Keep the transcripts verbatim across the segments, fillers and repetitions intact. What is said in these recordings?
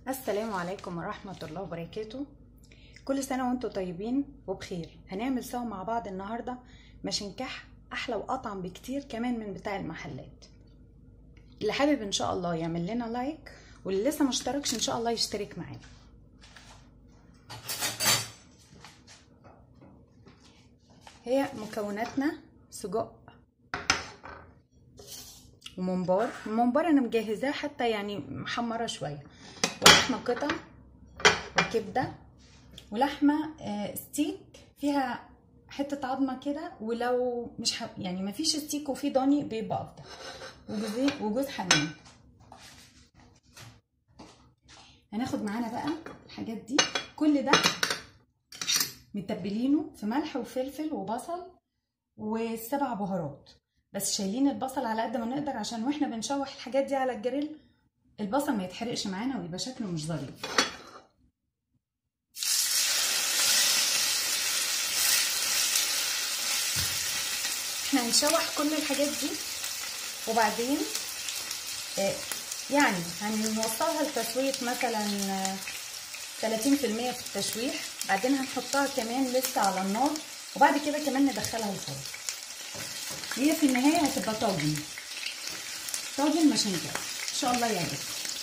السلام عليكم ورحمة الله وبركاته. كل سنة وانتم طيبين وبخير. هنعمل سوا مع بعض النهاردة مشنكح أحلى وأطعم بكتير كمان من بتاع المحلات. اللي حابب إن شاء الله يعمل لنا لايك، واللي لسه مشتركش إن شاء الله يشترك معانا. هي مكوناتنا سجق وممبار. الممبار أنا مجهزاه حتى يعني محمرة شوية، ولحمة قطع وكبدة ولحمة ستيك فيها حتة عظمة كده، ولو مش حب يعني مفيش ستيك وفي ضاني بيبقى أفضل، وجوز وجوز حمام. هناخد معانا بقى الحاجات دي، كل ده متبلينه في ملح وفلفل وبصل والسبع بهارات، بس شايلين البصل على قد ما نقدر عشان واحنا بنشوح الحاجات دي على الجريل البصل ما يتحرقش معانا ويبقى شكله مش ظريف. احنا هنشوح كل الحاجات دي وبعدين يعني هنوصلها لتسوية مثلا ثلاثين في المية في التشويح، بعدين هنحطها كمان لسه على النار، وبعد كده كمان ندخلها الفرن. هي في النهاية هتبقى طاجن طاجن مشنكح ان شاء الله يعجبك.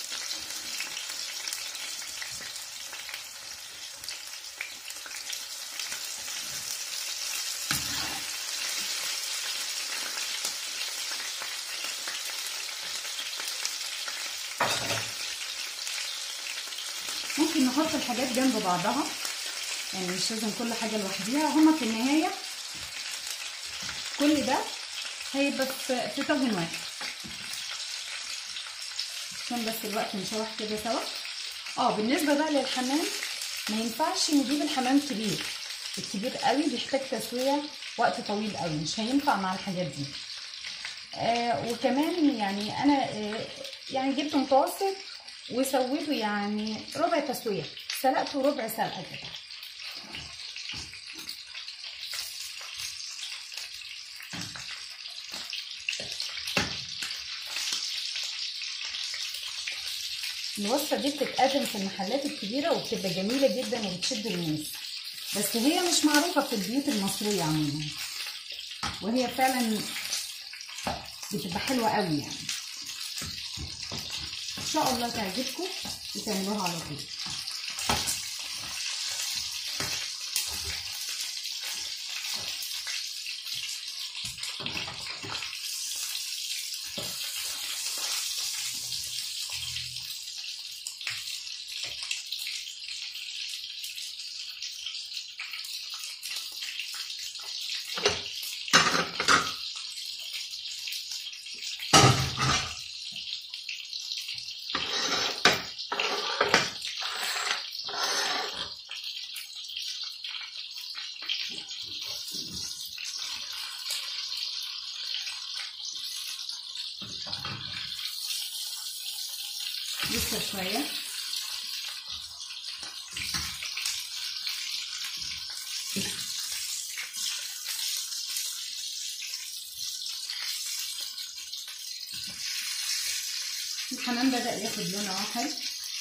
ممكن نحط الحاجات جنب بعضها، يعني مش لازم كل حاجة لوحديها، هما في النهاية كل ده هيبقى في طاجن واحد. عشان بس الوقت نشوح كده سوا. اه بالنسبة بقى للحمام، ما ينفعش نجيب الحمام كبير، الكبير قوي بيحتاج تسوية وقت طويل قوي، مش هينفع مع الحاجات دي. آه وكمان يعني انا آه يعني جبت متوسط وسويته يعني ربع تسويه، سلقته ربع سلقه كده. الوصفه دي بتتقدم في المحلات الكبيره وبتبقى جميله جدا وبتشد الناس، بس هي مش معروفه في البيوت المصريه عموما، وهي فعلا بتبقى حلوه قوي يعني. ان شاء الله تعجبكم وتعملوها على طول. لسه شويه. الحمام بدأ ياخد لون احمر.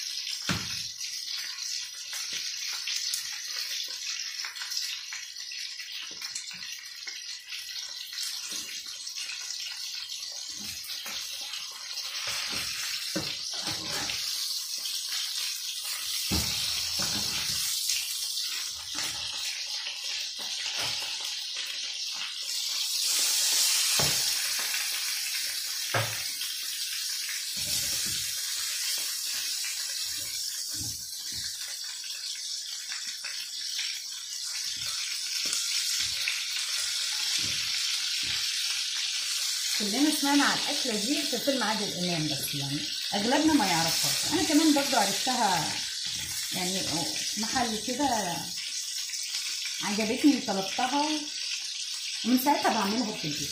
كلنا سمعنا عن الاكله دي في فيلم عادل امام، بس يعني اغلبنا ما يعرفهاش. انا كمان برضو عرفتها يعني محل كده عجبتني وطلبتها، ومن ساعتها بعملها في البيت.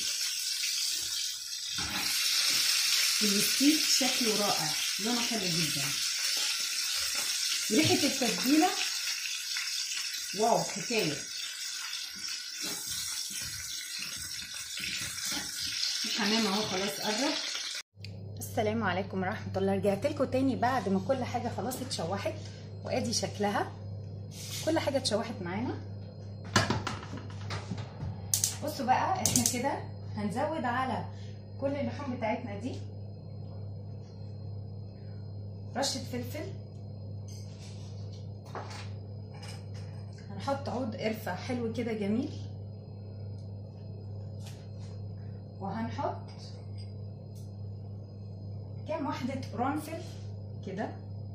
الستيك شكله رائع، لونه حلو جدا، وريحه التتبيله واو حكايه. الحمام اهو خلاص قرب. السلام عليكم ورحمه الله. رجعت لكم تاني بعد ما كل حاجه خلاص اتشوحت، وادي شكلها. كل حاجه اتشوحت معانا. بصوا بقى، احنا كده هنزود على كل اللحوم بتاعتنا دي رشه فلفل، هنحط عود قرفه حلو كده جميل، وهنحط كام واحدة قرنفل كده،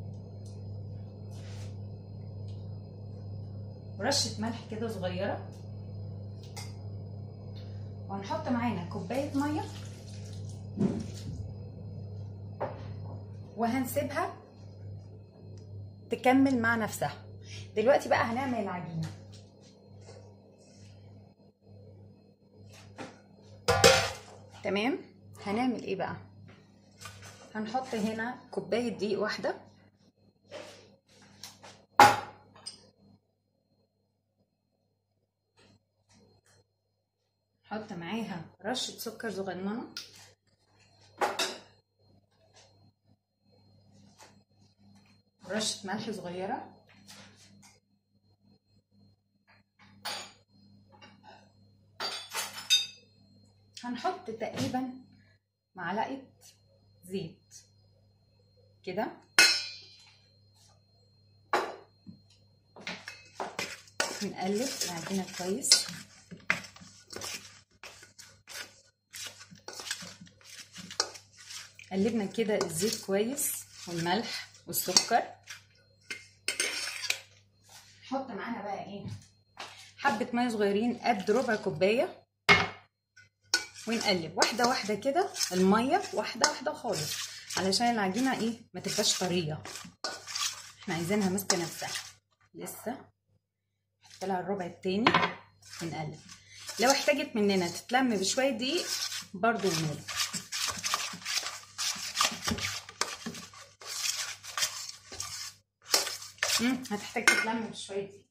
ورشة ملح كده صغيرة، وهنحط معانا كوباية مية، وهنسيبها تكمل مع نفسها. دلوقتي بقى هنعمل العجينة. تمام، هنعمل ايه بقى؟ هنحط هنا كوباية دقيق واحدة، نحط معاها رشة سكر صغننة، ورشة ملح صغيرة، هنحط تقريبا معلقة زيت كده، نقلب العجينة كويس. قلبنا كده الزيت كويس والملح والسكر. نحط معانا بقى ايه؟ حبة مية صغيرين قد ربع كوباية، ونقلب واحدة واحدة كده المية، واحدة واحدة خالص، علشان العجينة ايه ما تبقاش طرية، احنا عايزينها ماسكة نفسها لسه. نحط لها الربع التاني ونقلب. لو احتاجت مننا تتلم بشوية دقيق برضو ونقلب. امم هتحتاج تتلم بشوية دقيق.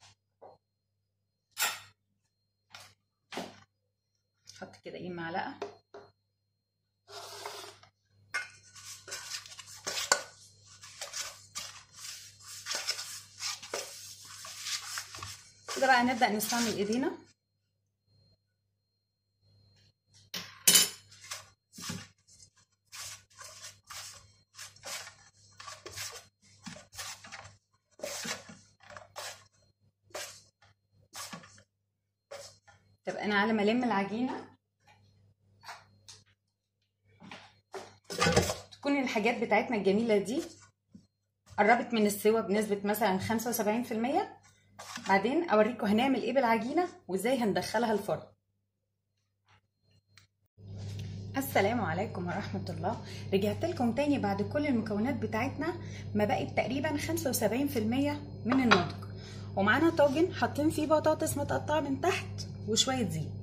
نحط كده ايه معلقة، كده بقى نبدأ نستعمل ايدينا. طب انا على ما الم العجينة تكون الحاجات بتاعتنا الجميلة دي قربت من السوا بنسبة مثلا خمسة وسبعين في المية، بعدين اوريكم هنعمل ايه بالعجينة وازاي هندخلها الفرن. السلام عليكم ورحمة الله. رجعت لكم تاني بعد كل المكونات بتاعتنا ما بقت تقريبا خمسة وسبعين في المية من النضج، ومعانا طاجن حاطين فيه بطاطس متقطعة من تحت وشوية زيت.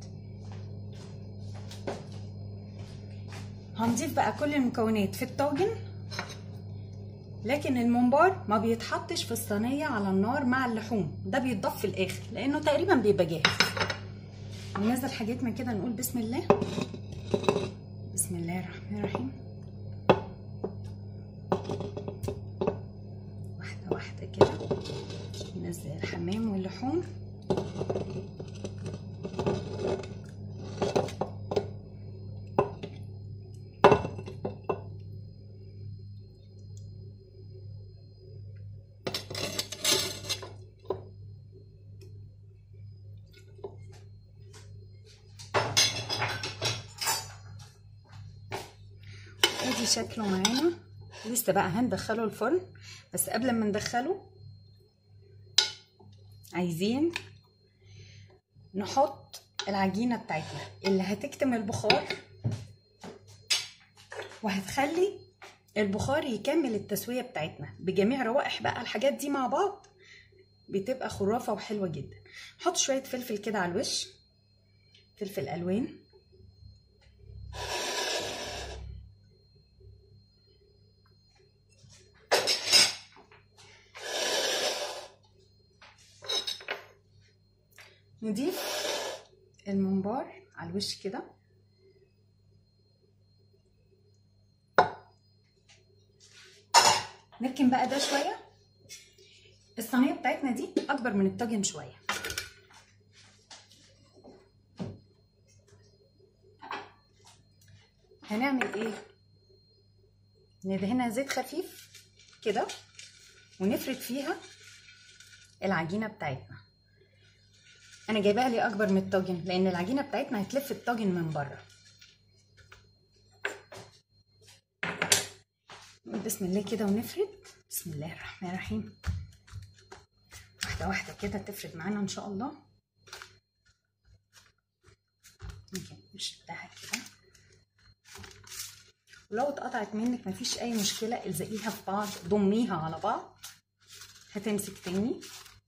هنضيف بقى كل المكونات في الطاجن، لكن الممبار ما بيتحطش في الصينية على النار مع اللحوم، ده بيتضاف في الاخر لانه تقريبا بيبقى جاهز. ننزل حاجتنا كده، نقول بسم الله. بسم الله الرحمن الرحيم. واحدة واحدة كده ننزل الحمام واللحوم. ادي شكله معانا. لسه بقى هندخله الفرن، بس قبل ما ندخله عايزين نحط العجينة بتاعتنا اللي هتكتم البخار، وهتخلي البخار يكمل التسوية بتاعتنا بجميع روائح بقى الحاجات دي مع بعض، بتبقى خرافة وحلوة جدا. نحط شوية فلفل كده على الوش، فلفل ألوان، نضيف الممبار على الوش كده، نركن بقى ده شويه. الصينيه بتاعتنا دي اكبر من الطاجن شويه. هنعمل ايه؟ ندهنها زيت خفيف كده ونفرد فيها العجينه بتاعتنا. انا جايباها ليه اكبر من الطاجن لان العجينه بتاعتنا هتلف الطاجن من بره. بسم الله كده ونفرد. بسم الله الرحمن الرحيم. واحده واحده كده تفرد معانا ان شاء الله. ممكن نشدها كده، ولو اتقطعت منك مفيش اي مشكله، الزقيها في بعض، ضميها على بعض هتمسك تاني.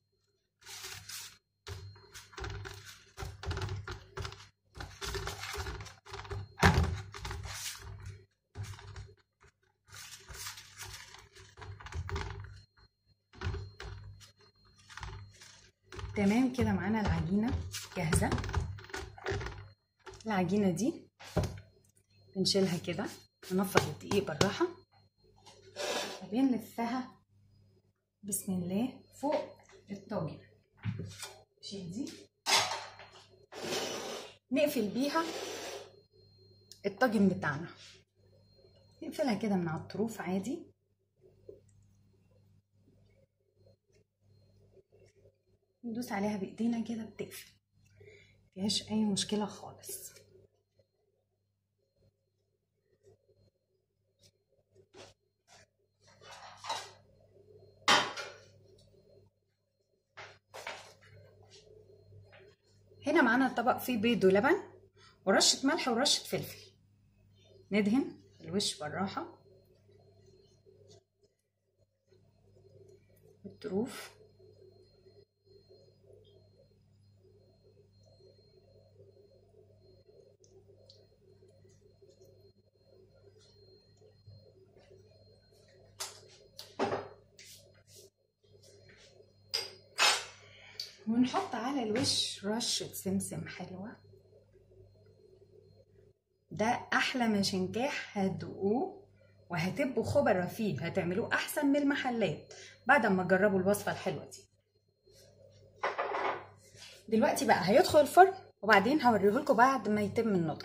تمام كده معانا العجينه جاهزه. العجينه دي بنشيلها كده، ننفض الدقيق بالراحه وبنلفها بسم الله فوق الطاجن. نشيل دي نقفل بيها الطاجن بتاعنا، نقفلها كده من على الطروف عادي. ندوس عليها بايدينا كده بتقفل، مفيهاش اي مشكله خالص. هنا معانا الطبق فيه بيض ولبن ورشه ملح ورشه فلفل. ندهن الوش بالراحه بالطروف. ونحط على الوش رشة سمسم حلوة. ده احلى مشنكاح هتدوقوه وهتبقوا خبرة فيه، هتعملوه احسن من المحلات بعد ما تجربوا الوصفة الحلوة دي. دلوقتي بقى هيدخل الفرن وبعدين هوريهولكوا بعد ما يتم النضج.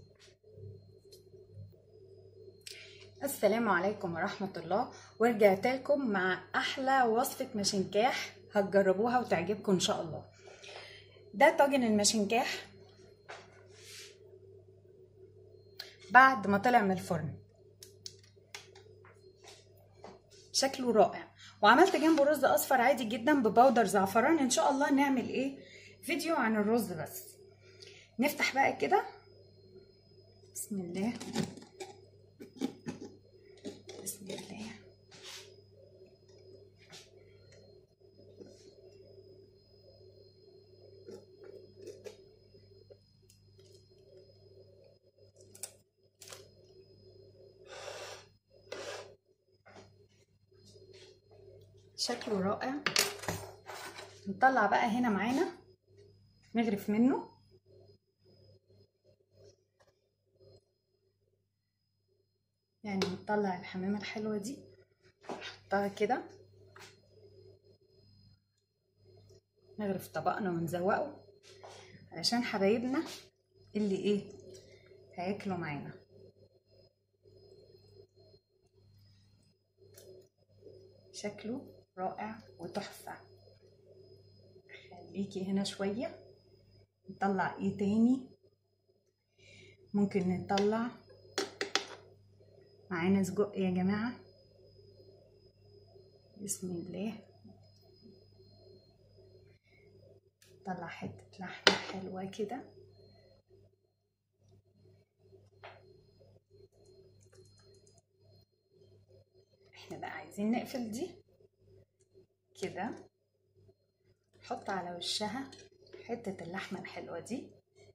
السلام عليكم ورحمة الله، ورجعت لكم مع احلى وصفة مشنكاح هتجربوها وتعجبكم ان شاء الله. ده طاجن المشنكاح بعد ما طلع من الفرن، شكله رائع. وعملت جنبه رز اصفر عادي جدا ببودر زعفران. ان شاء الله نعمل ايه فيديو عن الرز بس. نفتح بقى كده بسم الله بسم الله. شكله رائع. نطلع بقى هنا معانا نغرف منه. يعني نطلع الحمامة الحلوة دي نحطها كده، نغرف طبقنا ونزوقه علشان حبايبنا اللي ايه هياكلوا معانا. شكله رائع وتحفة. خليكي هنا شوية. نطلع ايه تاني؟ ممكن نطلع معانا سجق يا جماعة. بسم الله. نطلع حتة لحمة حلوة كده. احنا بقى عايزين نقفل دي كده، نحط على وشها حتة اللحمة الحلوة دي.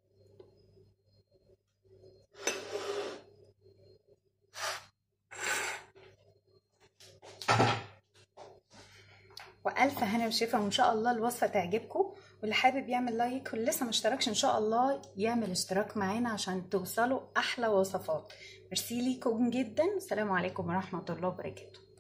والف هنا وشفا، وان شاء الله الوصفة تعجبكم. واللي حابب يعمل لايك واللي لسه ما اشتركش ان شاء الله يعمل اشتراك معانا عشان توصلوا احلى وصفات. ميرسي ليكم جدا. السلام عليكم ورحمة الله وبركاته.